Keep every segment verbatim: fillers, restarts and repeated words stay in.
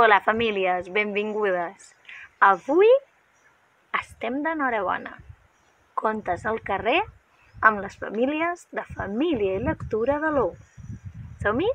Hola, famílies, benvingudes. Avui estem d'enhorabona. Contes al carrer amb les famílies de Família i Lectura de l'U. Som-hi?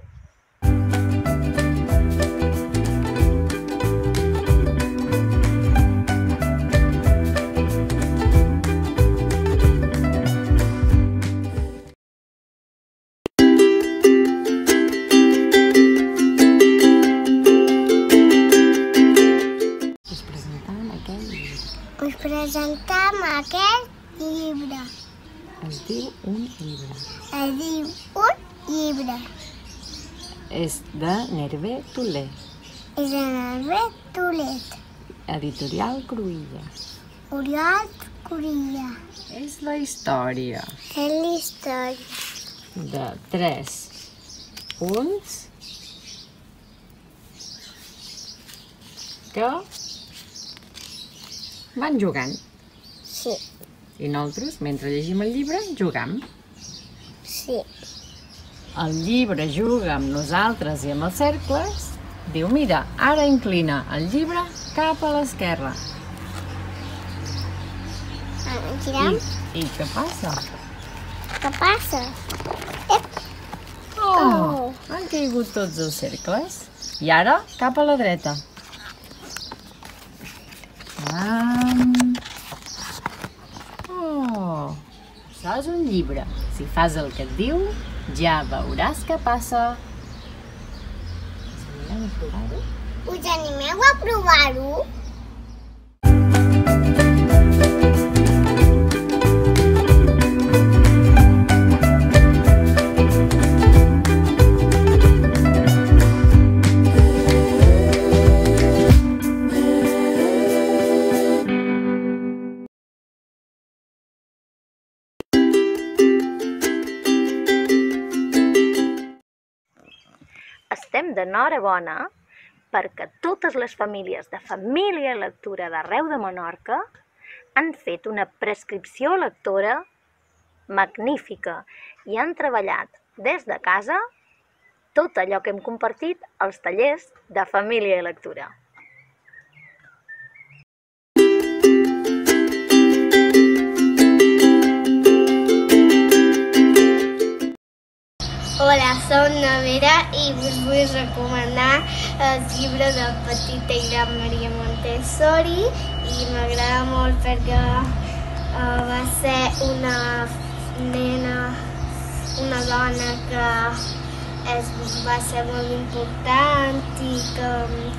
Us presentem aquest llibre. Es diu un llibre. Es diu un llibre. És de Nervé Toler. És de Nervé Toler. Editorial Cruïlla. Oriol Cruïlla. És la història És la història de tres punts que van jugant. Sí, I nosaltres, mentre llegim el llibre, jugam. sí. El llibre juga amb nosaltres i amb els cercles. Diu, mira, ara inclina el llibre cap a l'esquerra. Ah, I, girem. I què passa? Què passa? Ep. Oh, han caigut tots els cercles. I ara, cap a la dreta. Um... Oh, això és un llibre. Si fas el que et diu, ja veuràs què passa. Us animeu a provar-ho? Us animeu a provar-ho? Estem d'enhorabona perquè totes les famílies de Família i Lectura d'arreu de Menorca han fet una prescripció lectora magnífica i han treballat des de casa tot allò que hem compartit als tallers de Família i Lectura. Hola, som na Vera i us vull recomanar el llibre de Petita i Gran Maria Montessori i m'agrada molt perquè uh, va ser una nena, una dona que és, va ser molt important i que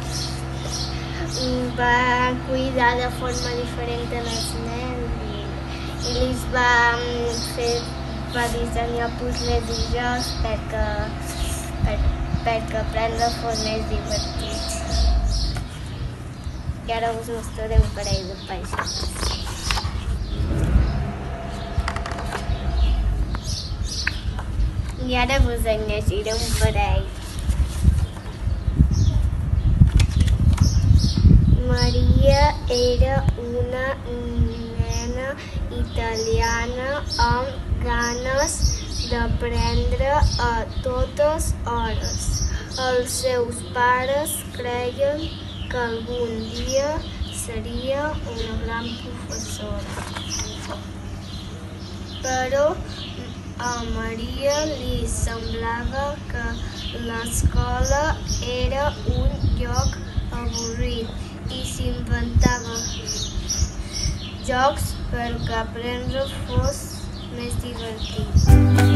um, va cuidar de forma diferent els nens i, i els va um, fer va dissenyar puzzles i jocs perquè, per, perquè aprendre fos més divertit. I ara us mostraré un parell de pàgines. I ara vos en llegiré un parell. Maria era una nena italiana amb ganes d'aprendre a totes hores. Els seus pares creien que algun dia seria una gran professora. Però a Maria li semblava que l'escola era un lloc avorrit i s'inventava jocs perquè aprendre fos més divertit.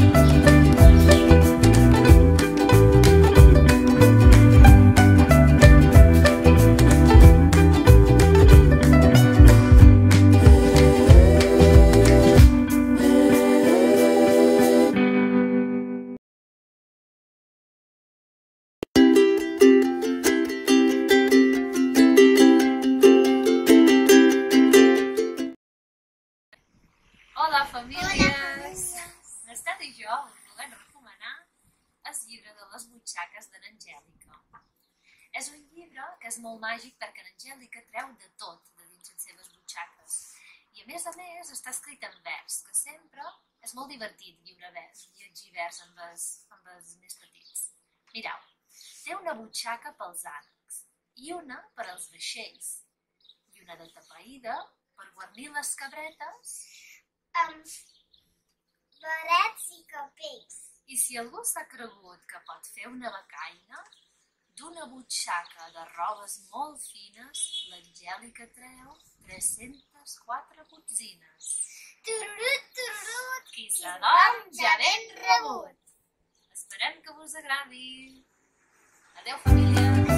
Hola, famílies! L'Estat i jo us volem recomanar el llibre de les butxaques de n'Angèlica. És un llibre que és molt màgic perquè n'Angèlica treu de tot de dins les seves butxaques. I a més a més està escrit en vers, que sempre és molt divertit lliure vers, llegir vers amb els, amb els més petits. Mireu, té una butxaca pels ànecs i una per als vaixells, i una de tapaïda per guarnir les cabretes. Amb barets i capells. I si algú s'ha cregut que pot fer una becaina, d'una butxaca de robes molt fines, l'Angèlica treu tres-centes quatre botzines. Tururut, tururut, Qui s'adorm ja ben rebut. Esperem que vos agradi. Adéu, famílies!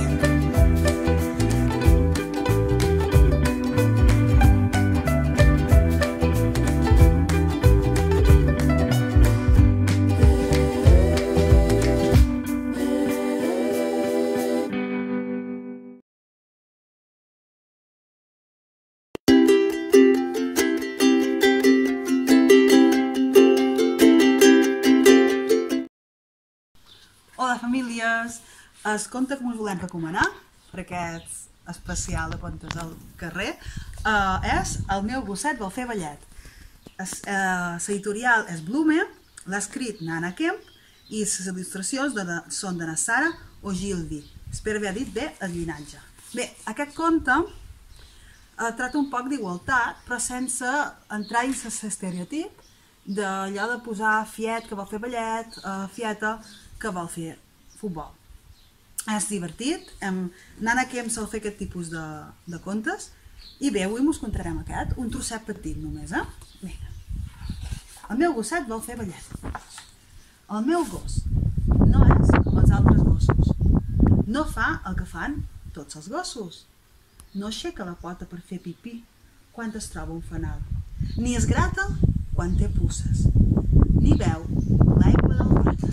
Hola famílies, el conte que us volem recomanar per aquest especial de contes al carrer eh, és El meu gosset vol fer ballet. L'editorial és Blume, l'ha escrit Nana Kemp i les il·lustracions de, són de Sara Ogilvy. Espero haver dit bé el llinatge. Bé, aquest conte eh, tracta un poc d'igualtat, però sense entrar en l'estereotip d'allò de posar fiet que vol fer ballet, eh, fieta que vol fer futbol. És divertit, hem... Nana Kemp sol fer aquest tipus de, de contes i bé, avui us contarem aquest, un trosset petit només, eh? Vinga. El meu gosset vol fer ballet. El meu gos no és com els altres gossos. No fa el que fan tots els gossos. No aixeca la pota per fer pipí quan es troba un fanal. Ni es grata quan té pusses. Ni beu l'aigua del gat.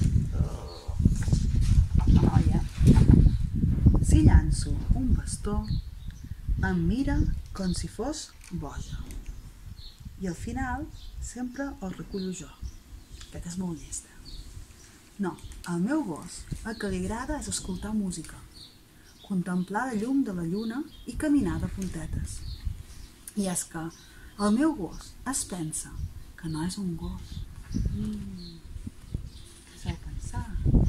Si llanço un bastó, em mira com si fos boja. I al final sempre el recullo jo. Aquest és molt llesta. No, al meu gos el que li agrada és escoltar música, contemplar la llum de la lluna i caminar de puntetes. I és que el meu gos es pensa que no és un gos. Mm. Sabeu pensar?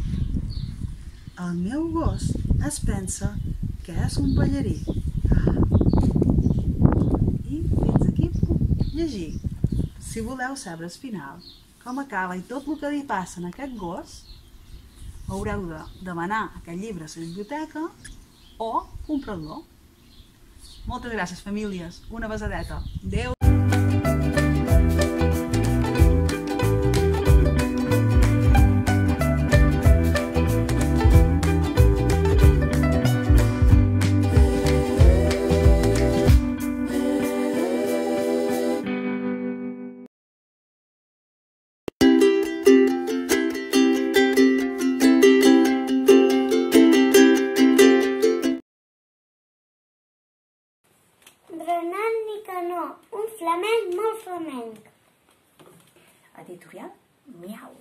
El meu gos es pensa que és un ballarí. I fins aquí puc llegir. Si voleu saber el final, com acaba i tot el que li passa a aquest gos, haureu de demanar aquest llibre a la biblioteca o comprar-lo. Moltes gràcies, famílies. Una besadeta. Adéu! Renat Nicanor, un flamenc molt flamenc. Editorial Miau.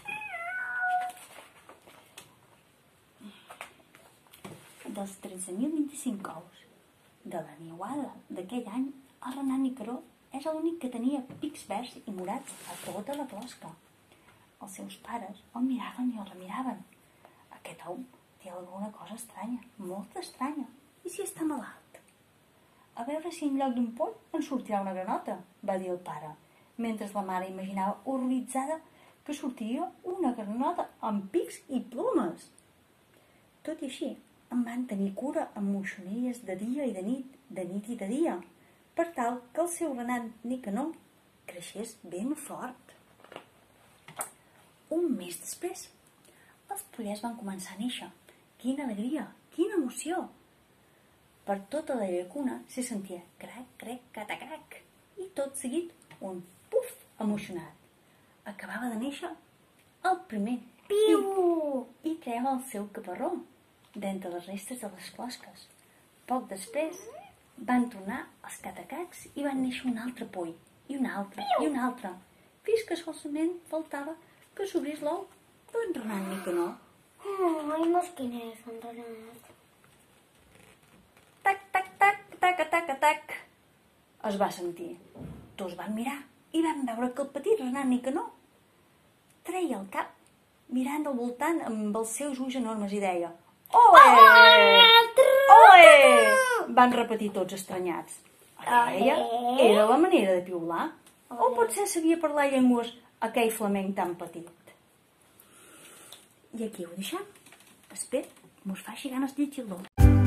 Dels tretze mil vint-i-cinc ous de la niuada d'aquell any, el renat Nicanor és l'únic que tenia pics verds i morats a tota la closca. Els seus pares el miraven i el remiraven. Aquest ou té alguna cosa estranya, molt estranya. I si està malalt? A veure si en lloc d'un poll en sortirà una granota, va dir el pare, mentre la mare imaginava horroritzada que sortiria una granota amb pics i plomes. Tot i així, en van tenir cura amb moixonies de dia i de nit, de nit i de dia, per tal que el seu renat Nicanor creixés ben fort. Un mes després, els pollets van començar a néixer. Quina alegria, quina emoció! Per tota la llacuna se sentia crac, crac, catacrac, i tot seguit un puf emocionat. Acabava de néixer el primer piu i treia el seu caparró d'entre les restes de les closques. Poc després van tornar els catacacs i van néixer un altre poll, i un altre, i un altre, fins que solament faltava que s'obrís l'ou d'en renat Nicanor. Ai, mosquiners, en Renat. Tac, tac, tac, tac, tac, tac, es va sentir. Tots van mirar i van veure que el petit renat Nicanor treia el cap mirant al voltant amb els seus ulls enormes i deia: Oe! Oe! Ole! Van repetir tots estranyats. Aquella era la manera de piular. O potser sabia parlar llengües aquell flamenc tan petit. I aquí ho deixem. Espera, mos faci ganes de llegir-lo.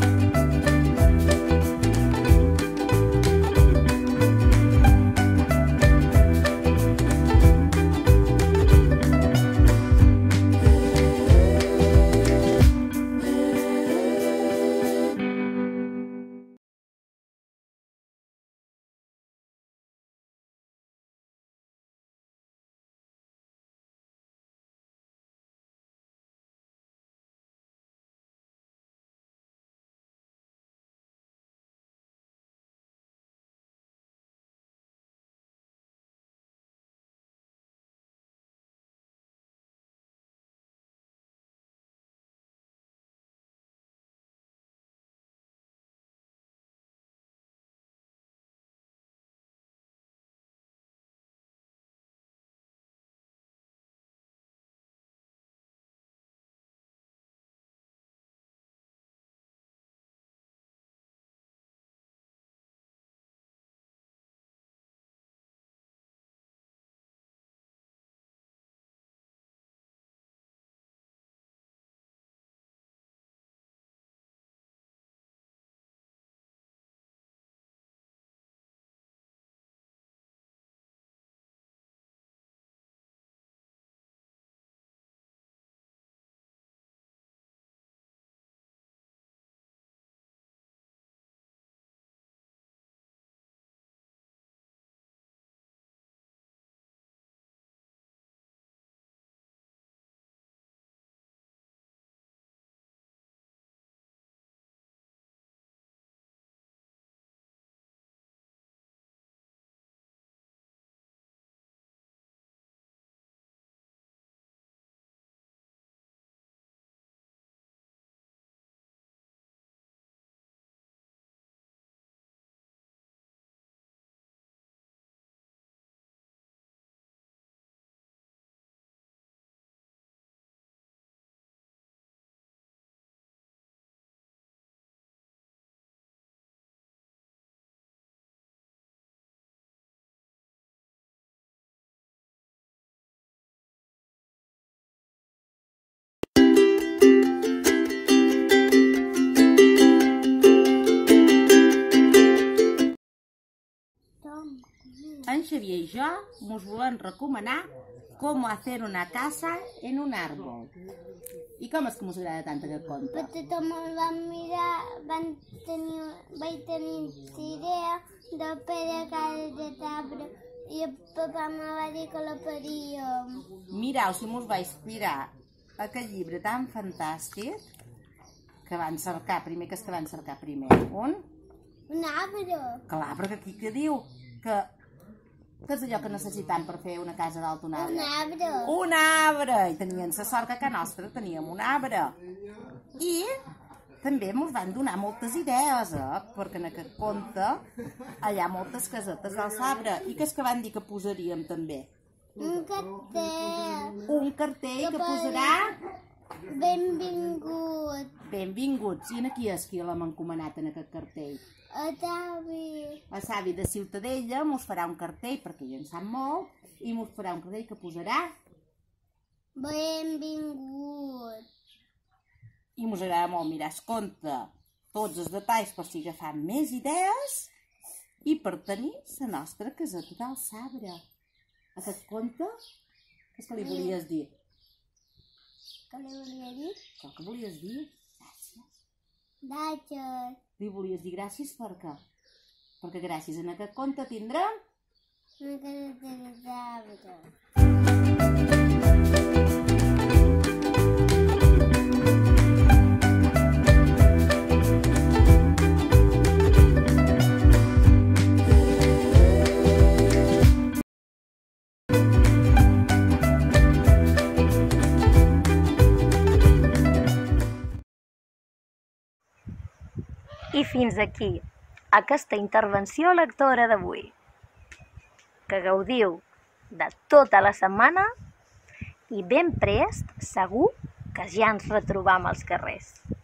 En Xavier i jo us volem recomanar com hacer una casa en un árbol. I com és que us agrada tant aquest conte? Perquè tothom el van mirar, van tenir, vaig tenir idea de fer cases de arbre i el papà me va dir que la faríem. Mireu si mos va inspirar aquest llibre tan fantàstic que van cercar, primer que és que van cercar primer. Un? Un arbre. Clar, perquè aquí que diu que què és allò que necessitam per fer una casa dalt un arbre? Un arbre. Un arbre! I tenien la sort que a casa nostra teníem un arbre. I també ens van donar moltes idees, eh? Perquè en aquest conte hi ha moltes casetes al arbre. I què és que van dir que posaríem també? Un cartell. Un cartell que posarà... Benvingut. Benvinguts. I aquí és qui l'hem encomanat en aquest cartell? A Tavi. El savi de Ciutadella mos farà un cartell, perquè ell en sap molt, i mos farà un cartell que posarà... Benvingut. I mos agrada molt mirar el conte, tots els detalls per si agafam més idees i per tenir la nostra caseta del sabre. Aquest conte, què és que li volies dir? Què li volia dir? Què que volies dir? Gràcies. Gràcies. Li volies dir gràcies per què? Perquè gràcies a aquest conte tindrem... Una caseta de arbre. I fins aquí aquesta intervenció lectora d'avui. Que gaudiu de tota la setmana i ben prest segur que ja ens retrobam als carrers.